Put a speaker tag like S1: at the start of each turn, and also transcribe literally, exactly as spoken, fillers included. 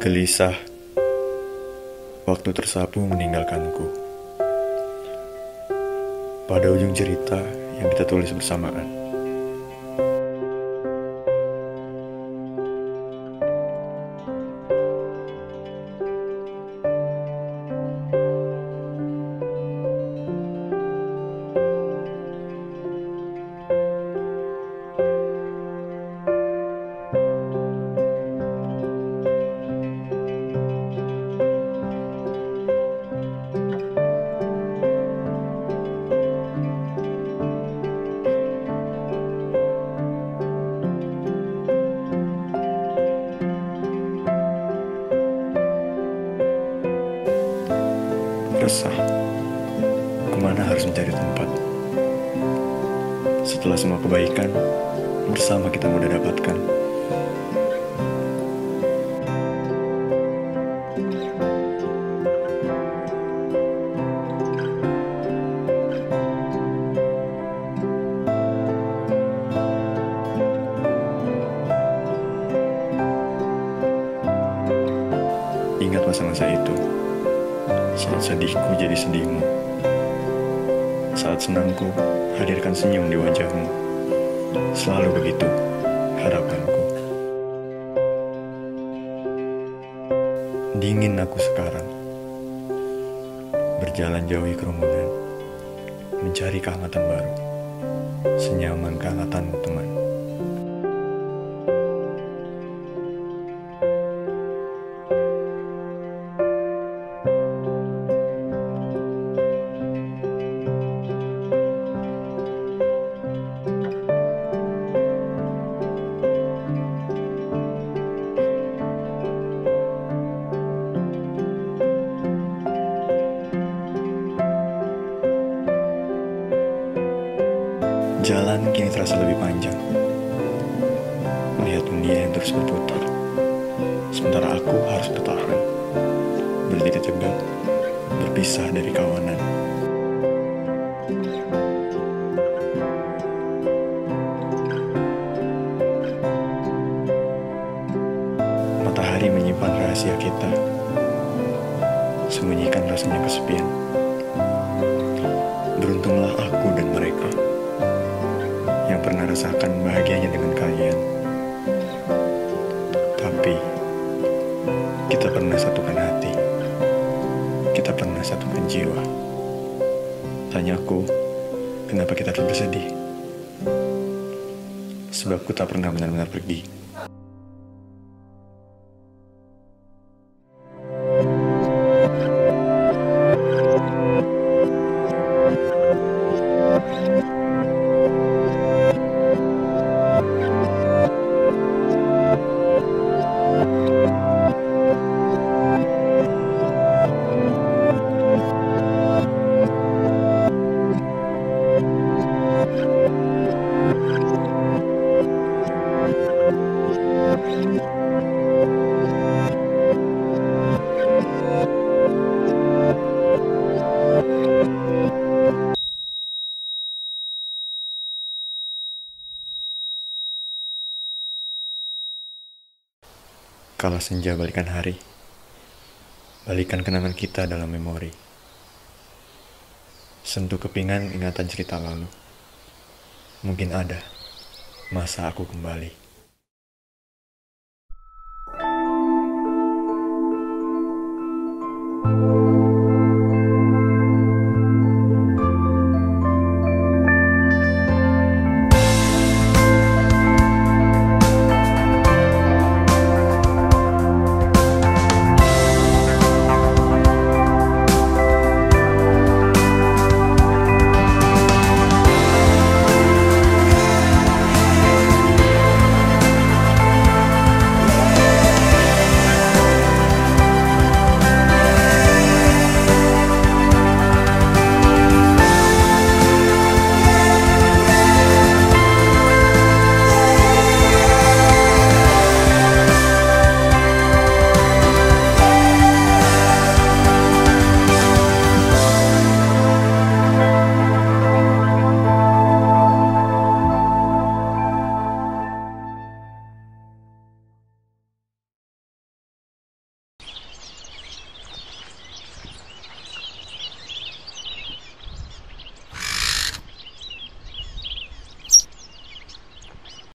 S1: Gelisah, waktu tersapu meninggalkanku. Pada ujung cerita yang kita tulis bersamaan. Resah, kemana harus mencari tempat? Setelah semua kebaikan, bersama kita mudah dapatkan. Ingat masa-masa itu. Saat sedihku jadi sedihmu, saat senangku hadirkan senyum di wajahmu. Selalu begitu harapanku. Dingin aku sekarang, berjalan jauhi kerumunan, mencari kehangatan baru, senyaman kehangatanmu teman. Jalan kini terasa lebih panjang, melihat dunia yang terus berputar. Sementara aku harus bertahan, berdiri tegak, berpisah dari kawanan. Matahari menyimpan rahasia kita, sembunyikan rasanya kesepian. Beruntunglah aku dan mereka yang pernah rasakan bahagianya dengan kalian. Tapi kita pernah satukan hati, kita pernah satukan jiwa. Tanyaku, kenapa kita terus bersedih? Sebab ku tak pernah benar-benar pergi. Kala senja balikan hari, balikan kenangan kita dalam memori. Sentuh kepingan ingatan cerita lalu. Mungkin ada masa aku kembali.